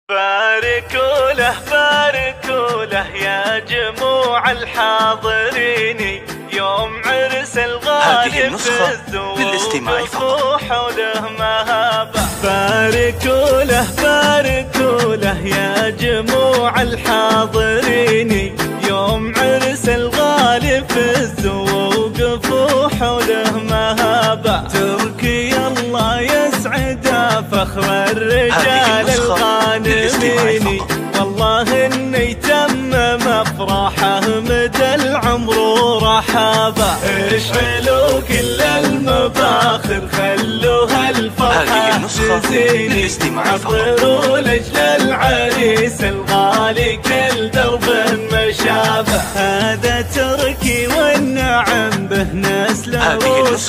باركوا له باركوا له يا جموع الحاضرين يوم عرس الغالي في الزوق وحوله مهابة. باركوا له يا جموع الحاضرين يوم عرس الغالي في الزوق وحوله مهابة. تركي الله يسعده فخر الرجال الغانمين، والله انه يتمم افراحه مدى العمر ورحابه. اشعلوا كل المباخر خلوها الفرحه تزيني، عطروا لاجل العريس الغالي كل درب مشابه. هذا تركي والنعم به نسله روس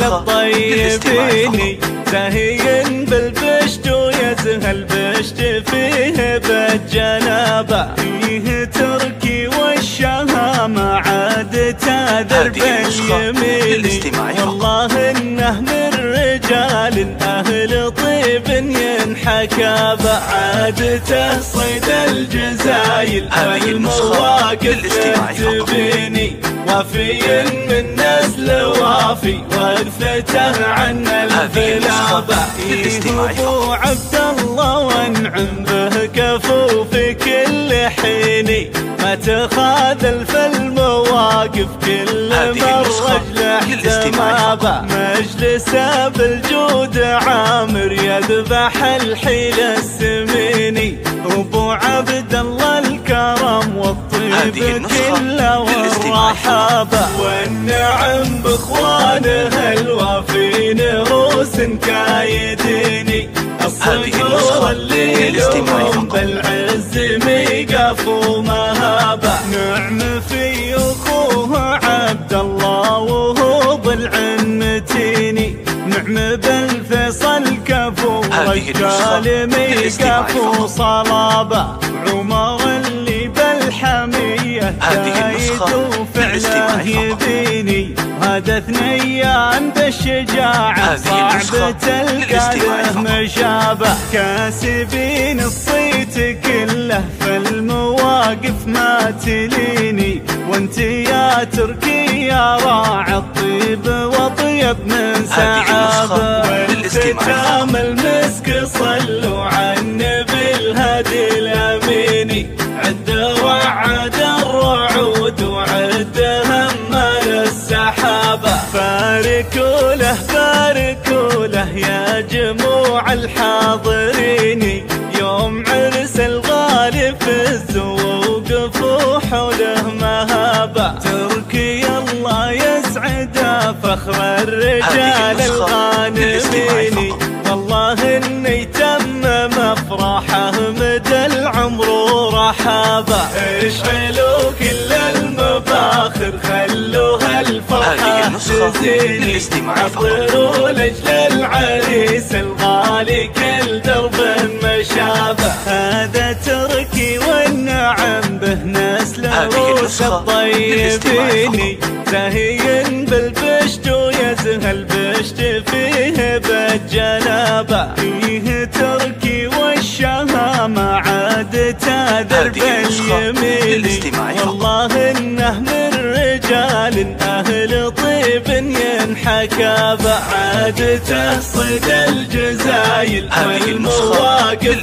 الطيبين، زاهين بالبشت ويزهل بشت فيه بالجنابه. فيه تركي والشهامه عادته درب اليمين، والله انه من رجال اهل طيب ينحكى به. عادته صيد الجزايل والمواقف تبيني، وفي من نسل وافي وقفته عن الفلابه. ابو عبد الله وانعم به كفو في كل حين، ما تخاذل في المواقف كل مرة احتمابه. مجلسه بالجود عامر يذبح الحيل السميني، ابو عبد الله الكرم والطيب كله والرحابه. والنعم باخوانه الوافين روس كايديني، الصقور اللي لهم بالعز ميقف ومهابه. نعم في اخوه عبد الله وهو ضلع متيني، نعم بالفيصل كفو رجال ميقف وصلابه. عمر اللي بالحميه زايد وفعله يبيني، هذا ثنيان بالشجاعه صعبة القاده مشابه. كاسبين الصيت كله في المواقف ما تليني، وانت يا تركي يا راعي الطيب وطيب من سعابه. والختام المسك صلوا على النبي الهادي الاميني، عد وعد الرعود وعد همال السحابه. باركوا له يا جموع الحاضرين يوم عرس الغالي في الزوق وحوله مهابه. تركي الله يسعده فخر الرجال الغانمين، والله انه يتمم افراحه مدى العمر ورحابه. اشعلوا كل المباخر خلوها الفرحه تزيني، عطروا لاجل العريس الغالي كل درب مشابه. هذا تركي والنعم به نسله روس الطيبين، زاهين بالبشت ويزهل بشت فيه بالجنابه. فيه تركي والشهامه عادته درب اليمين، والله انه من رجال اهل طيب ينحكى به. عادته صيد الجزايل والمواقف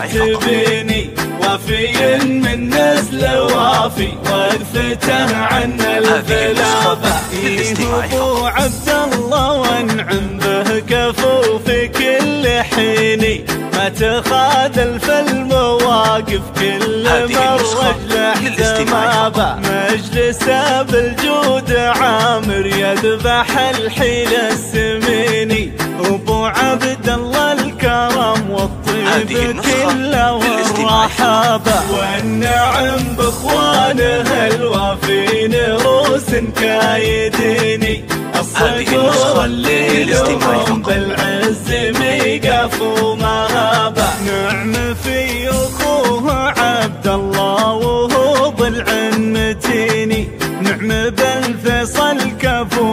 تبيني، وفي من نسل وافي وقفته عن الفلابه. ابو عبد الله وانعم به كفو في كل حين، ما تخاذل في المواقف كل مرة احتمابه. مجلسه بالجود عامر يذبح الحيل السميني، ابو عبد الله الكرم والطيب كله والرحابه. والنعم باخوانه الوافين روس كايديني، الصقور اللي لهم بالعز ميقف ومهابه. نعم في اخوه عبد الله وهو ضلع متيني، نعم بالفيصل كفو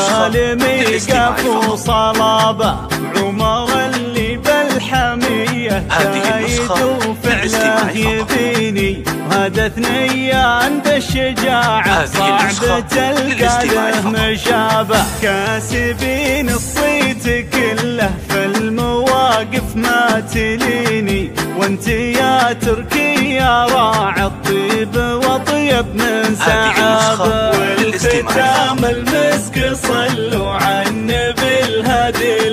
رجال ميقف وصلابه. عمر اللي بالحميه هذه النسخة للاستماع فقط. وهذا ثنيان بالشجاعة صعب تلقى له مشابه. كاسبين الصيت كله في المواقف ما تليني، وانت يا تركي يا راعي الطيب وطيب من سعابه. والختام المسك صلوا على النبي الهادي